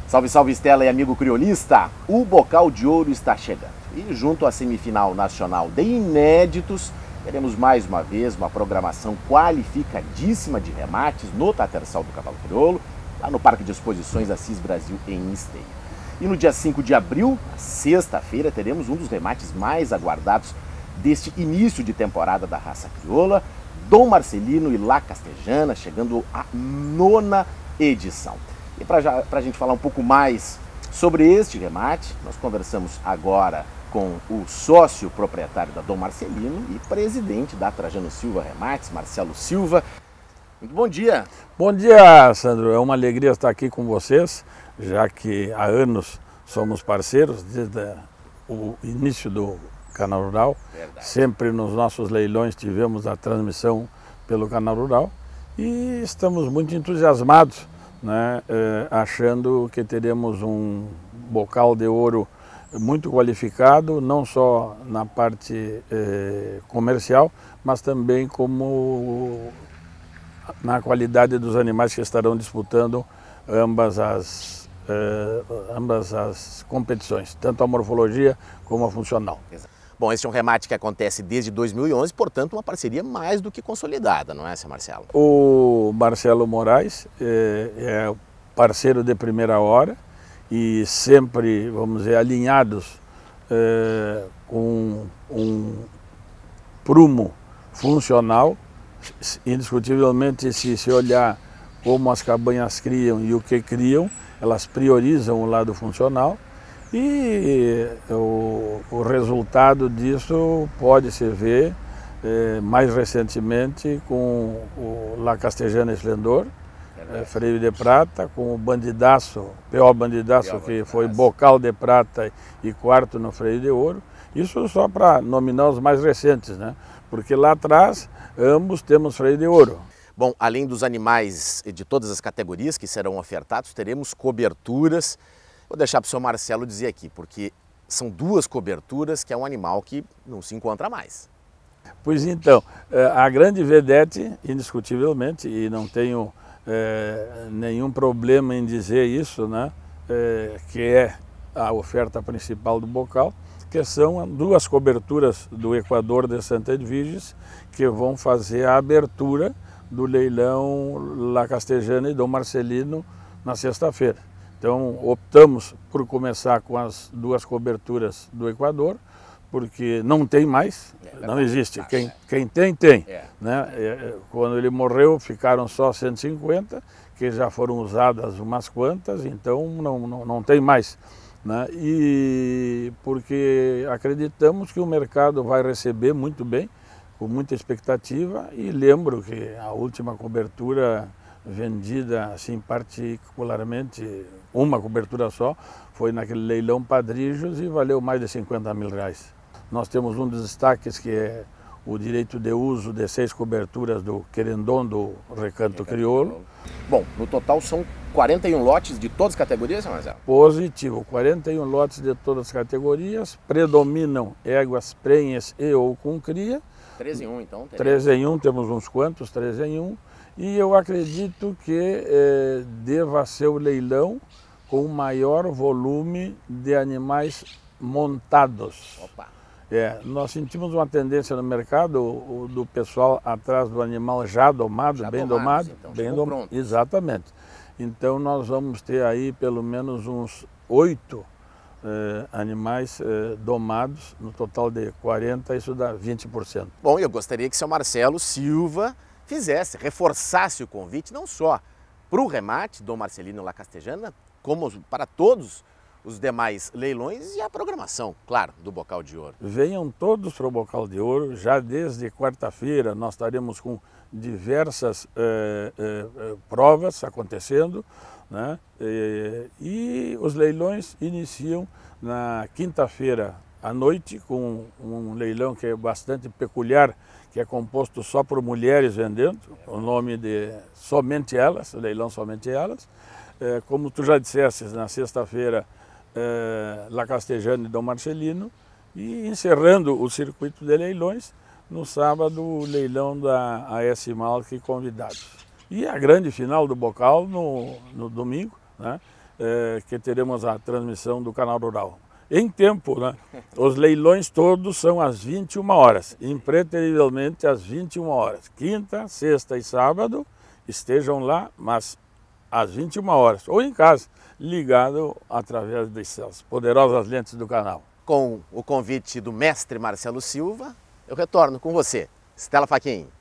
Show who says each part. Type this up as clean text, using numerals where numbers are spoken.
Speaker 1: Salve, salve Estela e amigo criolista! O Bocal de Ouro está chegando. E junto à semifinal nacional de inéditos, teremos mais uma vez uma programação qualificadíssima de remates no Tatersal do Cavalo Crioulo, lá no Parque de Exposições Assis Brasil, em Esteio. E no dia 5 de abril, sexta-feira, teremos um dos remates mais aguardados deste início de temporada da raça crioula, Dom Marcelino e La Castejana, chegando à 9ª edição. E para a gente falar um pouco mais sobre este remate, nós conversamos agora com o sócio proprietário da Dom Marcelino e presidente da Trajano Silva Remates, Marcelo Silva. Muito bom dia.
Speaker 2: Bom dia, Sandro. É uma alegria estar aqui com vocês, já que há anos somos parceiros, desde o início do Canal Rural.
Speaker 1: Verdade. Sempre
Speaker 2: nos nossos leilões tivemos a transmissão pelo Canal Rural e estamos muito entusiasmados, né, achando que teremos um bocal de ouro muito qualificado, não só na parte comercial, mas também como na qualidade dos animais que estarão disputando ambas as competições, tanto a morfologia como a funcional.
Speaker 1: Exato. Bom, este é um remate que acontece desde 2011, portanto uma parceria mais do que consolidada, não é, seu Marcelo?
Speaker 2: O Marcelo Moraes é parceiro de primeira hora e sempre, vamos dizer, alinhados com um prumo funcional. Indiscutivelmente, se olhar como as cabanhas criam e o que criam, elas priorizam o lado funcional. E o resultado disso pode-se ver mais recentemente com o La Castejana Esplendor, freio de prata, com o Bandidaço, P.O. Bandidaço, que foi bocal de prata e quarto no freio de ouro. Isso só para nominar os mais recentes, né? Porque lá atrás ambos temos freio de ouro.
Speaker 1: Bom, além dos animais de todas as categorias que serão ofertados, teremos coberturas. Vou deixar para o seu Marcelo dizer aqui, porque são duas coberturas que é um animal que não se encontra mais.
Speaker 2: Pois então, a grande vedete, indiscutivelmente, e não tenho nenhum problema em dizer isso, né, que é a oferta principal do bocal, que são duas coberturas do Equador de Santa Edviges, que vão fazer a abertura do leilão La Castejana e Dom Marcelino na sexta-feira. Então optamos por começar com as duas coberturas do Equador, porque não tem mais, não existe. Quem tem, tem. Né? Quando ele morreu ficaram só 150, que já foram usadas umas quantas, então não tem mais. Né? E porque acreditamos que o mercado vai receber muito bem, com muita expectativa, e lembro que a última cobertura vendida, assim, particularmente, uma cobertura só, foi naquele leilão Padrijos e valeu mais de 50 mil reais. Nós temos um dos destaques que é o direito de uso de 6 coberturas do Querendon do Recanto Crioulo.
Speaker 1: Bom, no total são 41 lotes de todas as categorias, Marcelo?
Speaker 2: Positivo, 41 lotes de todas as categorias, predominam éguas prenhes e ou com cria.
Speaker 1: 3 em 1, então?
Speaker 2: 3 em 1, temos uns quantos, 3 em 1. E eu acredito que deva ser o leilão com o maior volume de animais montados.
Speaker 1: Opa.
Speaker 2: Nós sentimos uma tendência no mercado do pessoal atrás do animal já domado, bem domado.
Speaker 1: Então,
Speaker 2: bem domado. Exatamente. Então nós vamos ter aí pelo menos uns 8 animais domados, no total de 40, isso dá 20%.
Speaker 1: Bom, eu gostaria que o seu Marcelo Silva reforçasse o convite, não só para o remate Dom Marcelino La Castejana, como para todos os demais leilões e a programação, claro, do Bocal de Ouro.
Speaker 2: Venham todos para o Bocal de Ouro, já desde quarta-feira nós estaremos com diversas provas acontecendo, né? E os leilões iniciam na quinta-feira à noite com um leilão que é bastante peculiar, que é composto só por mulheres vendendo, o nome de Somente Elas, o leilão Somente Elas. Como tu já disseste, na sexta-feira, La Castejana e Dom Marcelino, e encerrando o circuito de leilões, no sábado, o leilão da AS Malc convidados. E a grande final do bocal no domingo, né? que teremos a transmissão do Canal Rural. Em tempo, né? Os leilões todos são às 21 horas, impreterivelmente às 21 horas. Quinta, sexta e sábado estejam lá, mas às 21 horas, ou em casa, ligado através dessas poderosas lentes do canal.
Speaker 1: Com o convite do mestre Marcelo Silva, eu retorno com você, Stella Fachin.